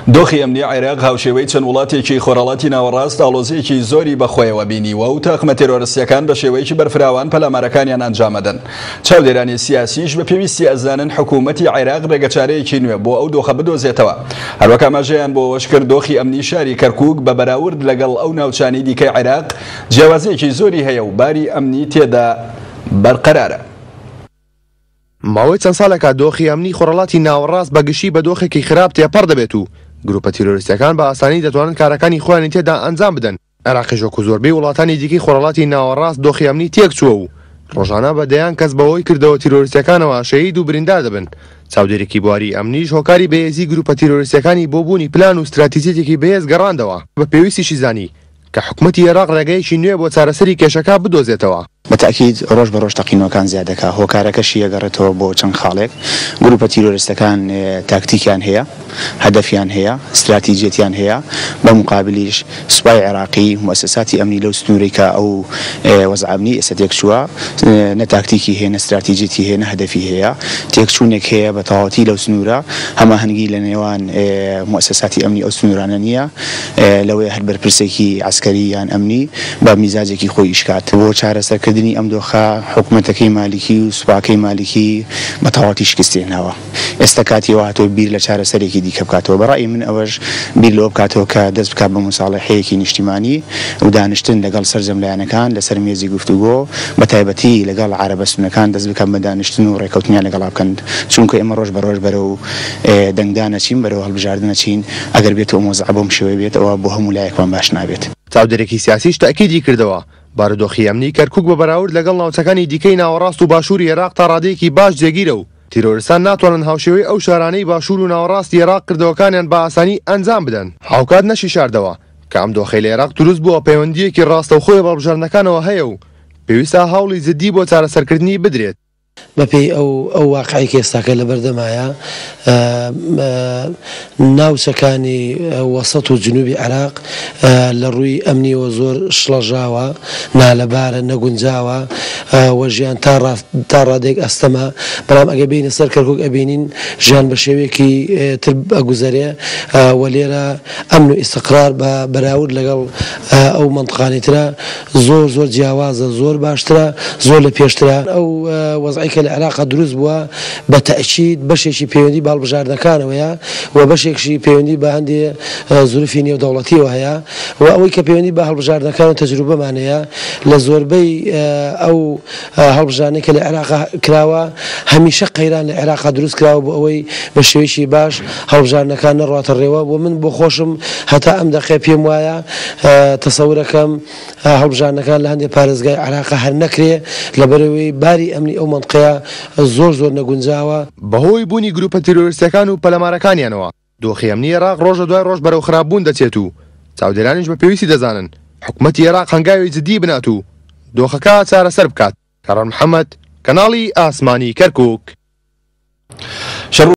دۆخی ئەمنی عێراق هاوشێوەی چەند وڵاتێکی خۆرهەڵاتی ناوەڕاست ئاڵۆزیەکی زۆری بەخۆیەوە بینیوە و تاقمە تێرۆریستیەکان بە شێوەیەکی بەرفراوان پەلامارەکانیان ئەنجامەدەن. چاودێرانی سیاسیش بە پێویستی ئەزانن حکوومەتی عێراق ڕێگەچارەیەکی نوێ بۆ ئەو دۆخە بدۆزێتەوە. هەروەک ئاماژەیان بۆ ئەوەش کرد دۆخی ئەمنی شاری کەرکووک بە بەراورد لەگەڵ ئەو ناوچانەی دیکەی عێراق جیاوازیەکی زۆری هەیە و باری ئەمنی تێدا بەرقەرارە. ماوەی چەند ساڵێکە دۆخی ئەمنی خۆرهەڵاتی ناوەڕاست بەگشتی بە دۆخێکی خراپ تێپەڕ دەبێت و گروپە تیرۆریستەکان بە ئاسانی دەتوانن کارەکانی خۆیان تێدا ئەنجام بدەن. عێراقیش وەکو زۆربەی وڵاتانی دیکەی خۆرهەڵاتی ناوەڕاست دۆخی ئەمنی تێک چووە و ڕۆژانە بەدەیان کەس بەوەی کردەوە تیرۆریستەکانەوە شەهید و بریندار دەبن. چاودێرێکی بواری ئەمنیش هۆکاری بەهێزی گروپە تیرۆریستەکانی بۆ بوونی پلان و استراتیجیەتێکی بەهێز گەڕاندەوە بە پێویستیشی زانی کە حکوومەتی عێراق ڕێگەیەکی نوێ بۆ چارەسەری کێشەکە بدۆزێتەوە. بەتاکید ڕۆژ بە ڕۆژ تەقینەوەکان زیادەکە هۆکارەکەشی ئەگەڕێتەوە بۆ چەند خاڵێک. گروپە تیرۆریستەکان تاکتیکیان هەیە، هەدەفیان هەیە، استراتیجیەتیان هەیە. بە مقابلیش سوپای عێراقی مؤسساتی ئەمنی لەو سنوورەی کە ئەو وەزعامنی ئێستا تێک چووە نە تاکتیکی هەیە، نە استراتیجیەتی هەیە، نە هەدەفی هەیە. تێکچوونێک هەیە بە تەواوەتی لەو سنوورە، هەماهەنگی لە نێوان مؤسساتی ئەمنی ئەو سنوورانە نییە لەوەی هەر بەرپرسێکی عسکەری یان ئەمنی بە میزاجێکی خۆی ئیشکات بۆ چارەسەرکردنی ئەم دۆخە. حکوومەتەکەی مالیکی و سوپاکەی مالیکی بە تەواوەتی شکستێناوە. ئێستا کاتیەوە هاتۆ بیر لە چارەسەرێکی دیکە بکاتەوە. بەڕای من ئەوەش بیر لەوە بکاتەوە کە دەست بکات بە مصالحەیەکی نیشتیمانی و دانیشتن لەگەڵ سەرجەملایەنەکان لەسەر مێزی گفتوگۆ، بە تایبەتی لەگەڵ عەرەبە سونەکان دەست بکات بە دانیشتن و ڕێکەوتنیان لەگەڵا بکەن. چونکە ئێمە ڕۆژ بە ڕۆژ بەرەو دەنگدان ئەچین، بەرەو هەڵبژاردن ئەچین. ئەگەر بێتەوە مۆزەع بۆم شێوەیە بێت ئەوە بۆ هەموو لایەکمان باش نابێت. چاودێرێکی سیاسیش تاکیدی کردەوە بارودۆخی ئەمنی کەرکووک بە بەراورد لەگەڵ ناوچەکانی دیکەی ناوەڕاست و باشووری عێراق تا ڕادەیەکی باش جێگیرە و تیرۆریستان ناتوانن هاوشێوەی ئەو شارانەی باشوور و ناوەڕاستی عێراق کردەوەکانیان بە ئاسانی ئەنجام بدەن. هاوکات نەشی شاردەوە کە ئەم دۆخەی لە عێراق دروست بووە پەیوەندیەکی ڕاستەوخۆی بەڵبژاردنەکانەوە هەیە و پێویستە هەوڵی جددی بۆ چارەسەرکردنی بدرێت. بەپێی ئەو واقعی ئێستاکە لە بەردەمایە ناوچەکانی وەسەط و جنوبی عێراق لە ڕووی ئەمنیەوە زۆر شڵەژاوە، نالەبارە، نەگونجاوە و ژیان تا ڕادێک ئەستەمە. بەڵام ئەگە بینە سەر کەرکووک ئەبینین ژیان بە شێوەیەکی تر ئەگوزارێ و لێرە ئەمن و ئیستیقرار بە بەراورد لەگەڵ ئەو مەنطقانی ترە زۆر جیاوازە، زۆر باشترە، زۆر لە پێشترە. ئەو وەزعی کە لە عێراق دروست بووە بە تەئکید بەشێکی پەیوەندی بە هەڵبژاردنەکانەوەیە و بەشێکشی پەیوەندی بە هەندێ زروفی نێودەوڵەتیەوە هەیە و ئەوەی کە پەیوەندی بە هەڵبژاردنەکان و تەجروبەمانەیە لە زۆربەی ئەو هەڵبژاردنەی کە لە عێراق کراوە هەمیشە قەیران لە عێراق دروست کراوە بۆ ئەوەی بە شێوەیەکی باش هەڵبژاردنەکان نەڕاتە ڕێوە. بۆ من بۆ خۆشم هەتا ئەم دەقێ پێم وایە تەسەورەکەم هەڵبژاردنەکان لە هەندێک پارێزگای عێراق هەر نەکرێ لەبەرەوەی باری ئەمنی ئەو مەنطقەیە زۆر نەگونجاوە. بەهۆی بوونی گروپە تیرۆریستەکان و پەلەمارەکانیانەوە دۆخی ئەمنی عێراق ڕۆژە دوای ڕۆژ بەرەو خراپبوون دەچێت و چاودێرانیش بە پێویستی دەزانن حکوومەتی عێراق هەنگاوی جددی بنات و دۆخەکە چارەسەر بکات. کەڕان محەممەد، کەناڵی ئاسمانی کەرکووک.